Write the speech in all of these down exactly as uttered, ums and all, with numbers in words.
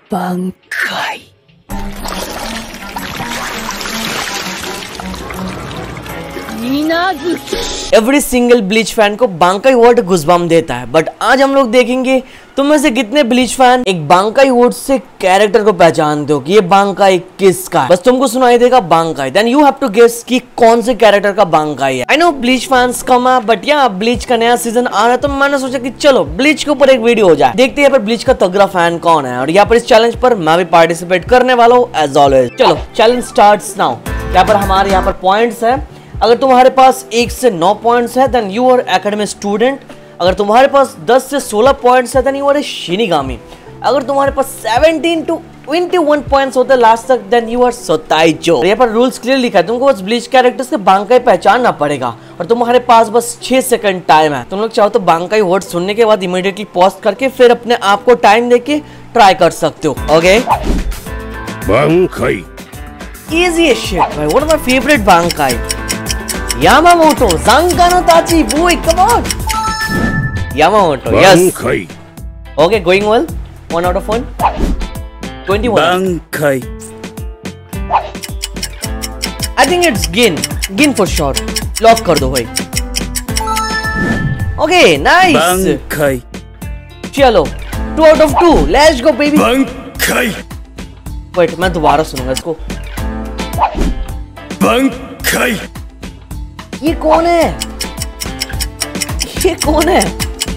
Bankai. Every single Bleach fan को bankai word गुज़बम देता है, बट आज हम लोग देखेंगे तुम में से कितने ब्लीच फैन एक बांकाई वर्ड से कैरेक्टर को पहचानते हो कि ये बांकाई किसका है। बस तुमको सुनाई देगा bankai, then you have to guess कि कौन से कैरेक्टर का बांकाई है। आई नो ब्लीच फैंस कम है, बट या ब्लीच का नया सीजन आ रहा है, तो मैंने सोचा कि चलो ब्लीच के ऊपर एक वीडियो हो जाए, देखते हैं यहाँ पर ब्लीच का तगड़ा फैन कौन है। और यहाँ पर इस चैलेंज पर मैं भी पार्टिसिपेट करने वाला हूँ एज ऑलवेज। चलो चैलेंज स्टार्ट्स नाउ। यहाँ पर हमारे यहाँ पर पॉइंट्स है। अगर तुम्हारे पास एक से नौ पॉइंट्स है then you are academy student. अगर तुम्हारे पास दस से सोलह पॉइंट्स है then you are a shinigami. अगर तुम्हारे पास सत्रह टू इक्कीस पॉइंट्स होते हैं लास्ट तक देन यू आर सोताइचो। यहाँ पर रूल्स क्लियर लिखा है, तुमको बस ब्लीच कैरेक्टर्स के बांकाई पहचानना पड़ेगा और तुम्हारे पास बस छह सेकंड टाइम है। तुम लोग चाहो तो बांकाई वर्ड सुनने के बाद इमीडिएटली पॉज करके फिर अपने आप को टाइम देके ट्राई कर सकते हो। ओके, बांकाई इजी है शिट भाई, one of my favourite bankai. Yamamoto, Zankano Tachi, boy, come on! Yamamoto, yes. Bankai. Okay, going well. One out of one. Twenty-one. Bankai. I think it's Gin. Gin for sure. Lock कर दो भाई. Okay, nice. Bankai. चलो, two out of two. Let's go, baby. Bankai. Wait, मैं दोबारा सुनूंगा इसको. Bankai. ये कौन है? ये कौन है?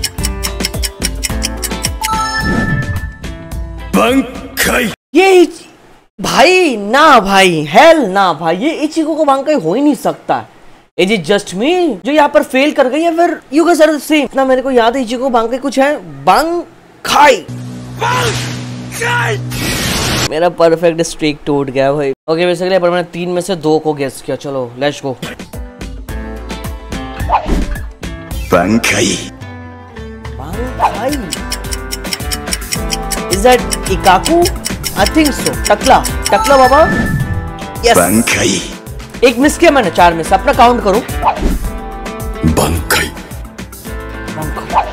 बांकाई। ये भाई ना भाई, हेल ना भाई, ये इचिको को बांकाई हो ही नहीं सकता। इज इट जस्ट मी जो यहाँ पर फेल कर गई है, फिर you guys are the same? इतना मेरे को याद है इचिको बांकाई कुछ है बांकाई। बांकाई मेरा परफेक्ट स्ट्रीक टूट गया भाई। ओके बेसिकली पर मैंने तीन में से दो को गेस किया। चलो let's go. Bankai. Bankai. Is that Ikaku? I think so. टकला, टकला बाबा. Yes. Bankai. एक मिस किया मैंने, चार में से अपना काउंट करो। Bankai. Bankai.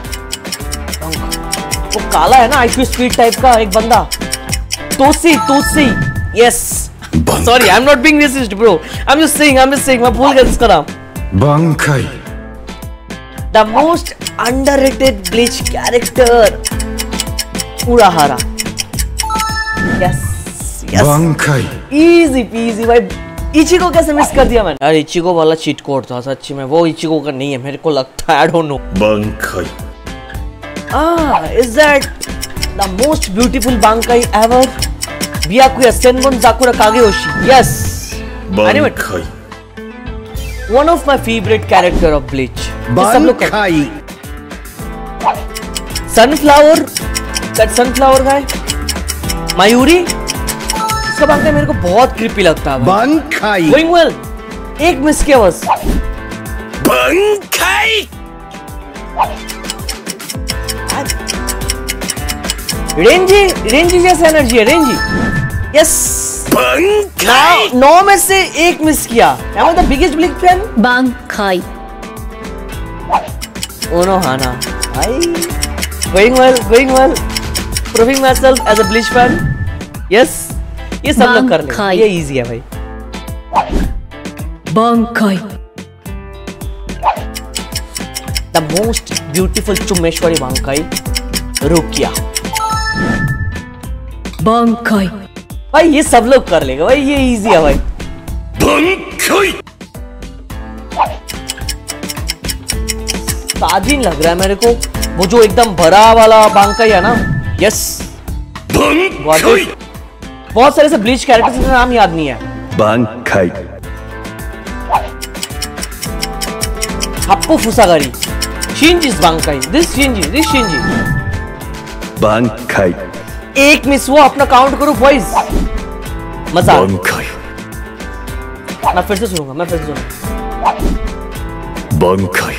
वो काला है ना, आईक्यू स्पीड टाइप का एक बंदा। तोसी, तोसी. Yes. Sorry, I'm not being racist, bro. I'm just saying, I'm just saying. मैं भूल गया इसका नाम। Bankai. The most underrated bleach character. Urahara. Yes. Yes. Bankai. Easy peasy भाई। इचिको कैसे मिस कर दिया मैंने? यार इचिको वाला चीट कोड था सच्ची में, वो इचिको का नहीं है मेरे को लगता है। I don't know. Bankai. Ah, is that the most beautiful Bankai ever? Byakuya Senbon Sakura Kageyoshi. Yes. Bankai. One of my favorite character of Bleach. Bankai. Sunflower. That sunflower guy. Mayuri. इसका बांकाई मेरे को बहुत creepy लगता है। Bankai. Going well. एक miss किया बस। Bankai. Renji, Renji जैसे एनर्जी है, रेंजी। यस। Bankai. नौ में से एक मिस किया। Am I the biggest Bleach fan? Bankai. Unohana. Hi. Going well, going well. Proving myself as a Bleach fan. Yes. ये सब लोग कर लेंगे, ये इजी है भाई। Bankai. The most beautiful चुम्मेश्वरी बांकाई, रुकिया। Bankai. भाई ये सब लोग कर लेंगे भाई, ये इजी है भाई। Bankai. ताजीन लग रहा है मेरे को, वो जो एकदम भरा वाला बांकाई है ना। यस। Bankai. बहुत सारे से ब्लीच कैरेक्टर्स का नाम याद नहीं है। Bankai. हप्पू फुसागारी, Shinji's bankai, this Shinji, this Shinji. Bankai. एक मिस हुआ, अपना काउंट करो बॉयज। मजा। Bankai. मैं फिर से सुनूंगा, मैं फिर से सुनूंगा। Bankai.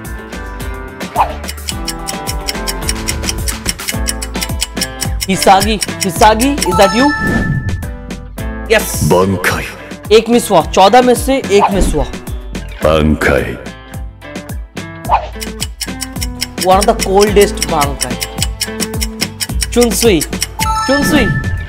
Hisagi, Hisagi, is that you? Yes. Bankai. एक मिस हुआ, चौदह में से एक मिस हुआ। Bankai. One of the coldest बांकाई। चुनसुई, चुनसुई,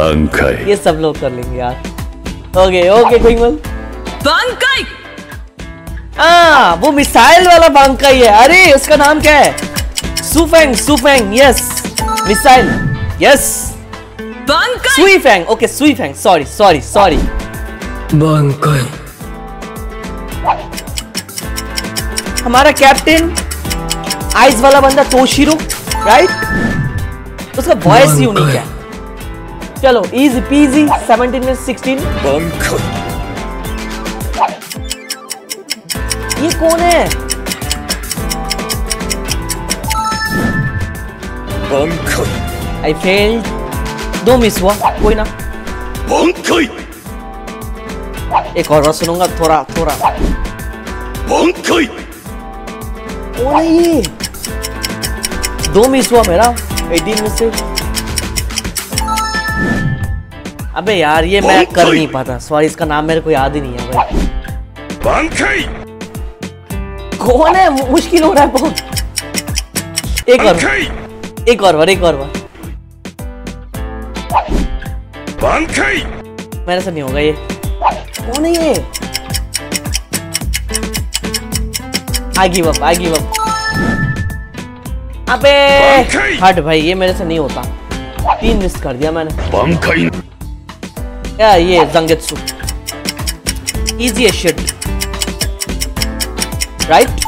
Bankai. ये सब लोग कर लेंगे यार। ओके ओके क्विंगल। बंकाई। हाँ वो मिसाइल वाला बांकाई है। अरे उसका नाम क्या है? Suifeng Suifeng yes missile yes bankai. Suifeng okay Suifeng sorry sorry sorry bankai. हमारा कैप्टन आइस वाला बंदा तोशिरो राइट, उसका वॉइस यूनिक है। चलो इजी पीजी सेवनटीन में सिक्सटीन। Bankai. ये कौन है? Bankai. आई फेल्ड, दो मिस हुआ कोई ना। Bankai. एक और बार सुनूंगा थोड़ा थोड़ा। Bankai. कौन है ये? दो मिस हुआ मेरा अठारह में से। अबे यार ये मैं कर नहीं पाता, सॉरी इसका नाम मेरे को याद ही नहीं है भाई। Bankai. कौन है? मुश्किल हो रहा है बहुत। एक और Bankai. एक और बार एक और बार। Bankai. मेरे से नहीं होगा ये। कौन है ये? I give up I give up. अबे हट भाई ये मेरे से नहीं होता। तीन मिस कर दिया मैंने। Bankai. या ये जंगेत्सु इजी है शिट राइट।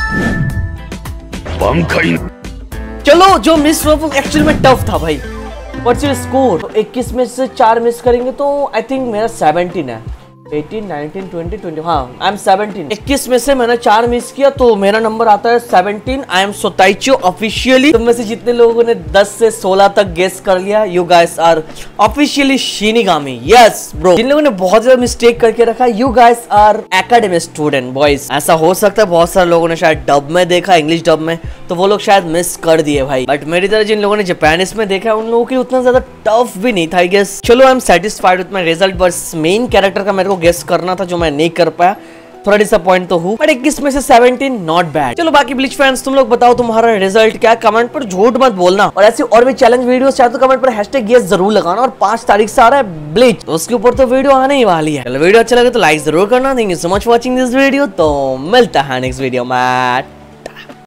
Bankai. चलो जो मिस हुआ वो एक्चुअली में टफ था भाई। What's your score? इक्कीस में से चार मिस करेंगे तो आई थिंक मेरा सेवनटीन है। अठारह, नाइनटीन, ट्वेंटी, ट्वेंटी हाँ आई एम सेवनटीन। इक्कीस में से मैंने चार मिस किया तो मेरा नंबर आता है seventeen. I am sotaicho officially. तुम में से जितने लोगों ने दस से सोलह तक गेस कर लिया you guys are officially shinigami. Yes bro. जिन लोगों ने बहुत ज्यादा मिस्टेक करके रखा you guys are academy student boys. ऐसा हो सकता है बहुत सारे लोगों ने शायद डब में देखा, इंग्लिश डब में, तो वो लोग शायद मिस कर दिए भाई। बट मेरी तरह जिन लोगों ने जापानीज में देखा उन लोगों के उतना ज्यादा टफ भी नहीं था आई गेस। चलो I am satisfied with my result. बस मेन कैरेक्टर का मेरे को गेस करना था जो मैं नहीं कर पाया। थोड़ा डिसअपॉइंट तो हूँ बट इक्कीस में से सेवनटीन नॉट बैड। चलो बाकी ब्लीच फैंस तुम लोग बताओ तुम्हारा रिजल्ट क्या? कमेंट पर झूठ मत बोलना। और ऐसी और भी चैलेंज वीडियोस चाहे तो कमेंट पर हैशटैग गेस जरूर लगाना। और पांच तारीख से आ रहा है ब्लीच, तो उसके ऊपर तो वीडियो आने ही वाली है। चलो वीडियो अच्छा लगे तो लाइक जरूर करना। Thank you so much watching this video. तो मिलता है नेक्स्ट वीडियो में।